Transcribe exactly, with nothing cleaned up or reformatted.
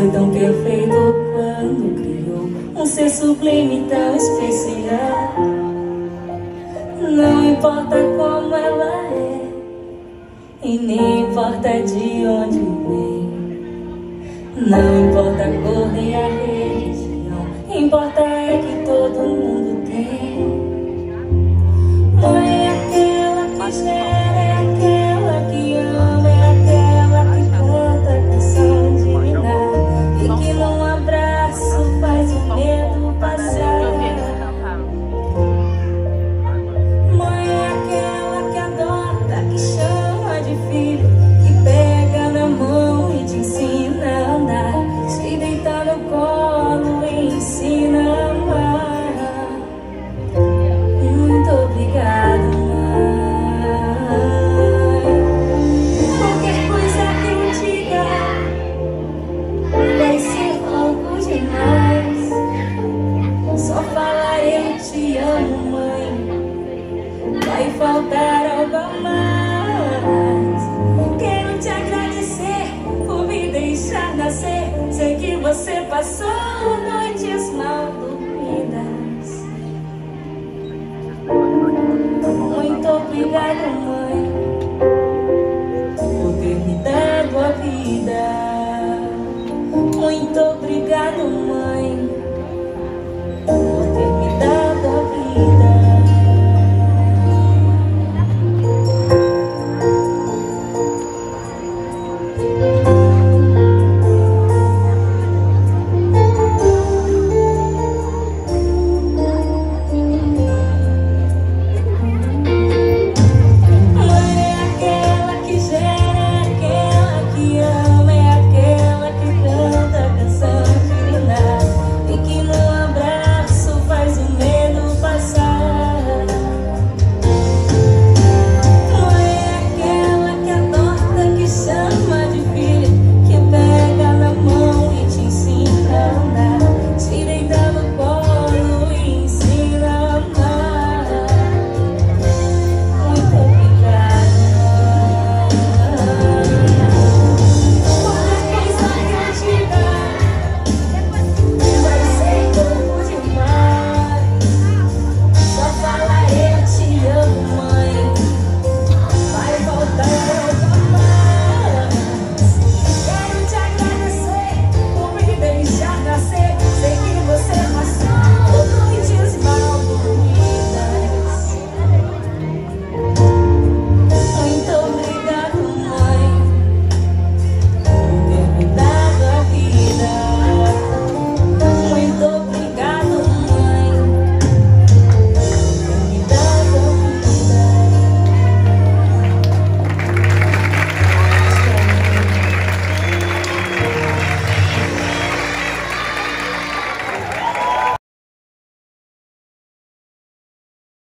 foi tão perfeito quando criou um ser sublime tão especial. Não importa como ela é, e nem importa de onde vem. Não importa a cor nem a religião, importa é que todo mundo tem. Mãe é aquela que gera, é aquela que ama, é aquela que canta a canção divina e que num abraço faz o medo passar. Mãe é aquela que adota, que chama de filho, que pega na mão e te ensina a andar, te deita no colo e ensina a amar. Muito obrigado, mãe. Qualquer coisa que eu diga vai ser pouco demais. Só falar eu te amo, mãe, vai faltar algo a mais. Quero te agradecer por me deixar nascer. Sei que você passou noites mal dormidas. Muito obrigada, mãe.